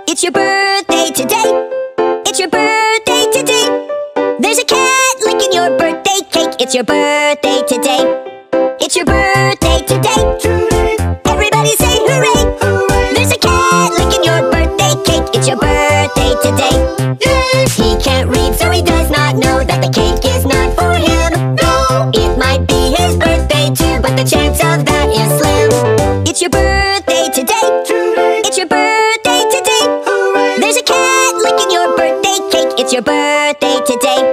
It's your birthday today. It's your birthday today. There's a cat licking your birthday cake. It's your birthday today. It's your birthday today. Everybody say hooray. There's a cat licking your birthday cake. It's your birthday today. He can't read, so he does not know that the cake is not for him. No, it might be his birthday too, but the chance of that is slim. It's your birthday today. It's your birthday today. There's a cat licking your birthday cake. It's your birthday today.